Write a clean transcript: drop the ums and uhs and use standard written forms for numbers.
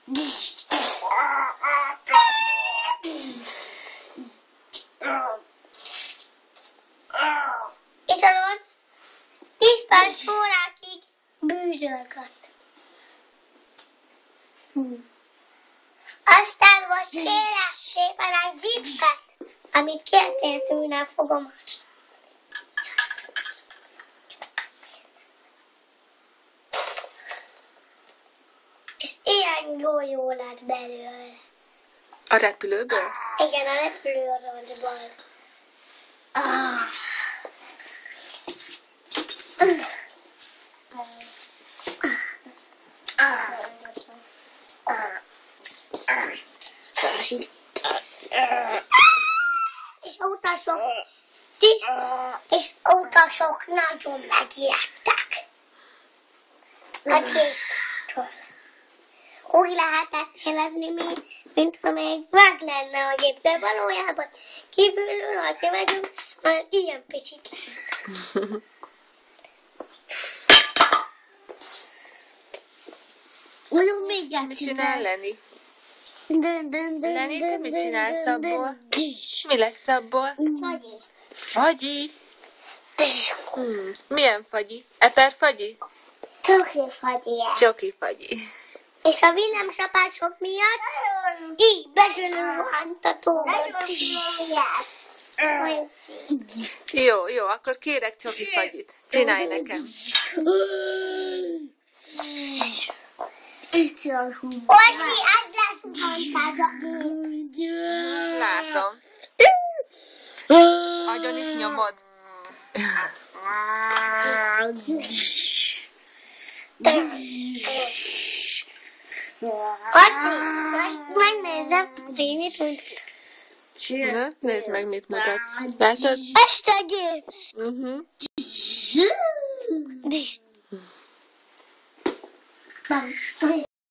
És az 10 perc órákig bűzölgött. Aztán most kérek szépen egy zippet, amit kértél tőlem, fogom azt. És ilyen jó lett belőle. A repülőből? Igen, a repülőrocsból. És utasok nagyon megijedtek. A gépektől. Úgy lehetett érezni, mintha még meg lenne a gép, de valójában kívülről, ha kimegyünk, már ilyen picit lenne. Nagyon még Mit csinál Lenny? Lenny, te mit csinálsz abból? Mi lesz abból? Fagyi. Fagyi? Milyen fagyi? Eperfagyi? Csokifagyi. Csokifagyi. És a villámcsapások miatt így besülünk rohantatóba. Jó, akkor kérek csokifagyit. Csinálj nekem. Orsi, ez lesz fantázia. Látom. Agyon is nyomod. Orsi, most megnézem, hogy mit mondtad. Na, nézd meg, mit mutatsz. Látod? Este gép.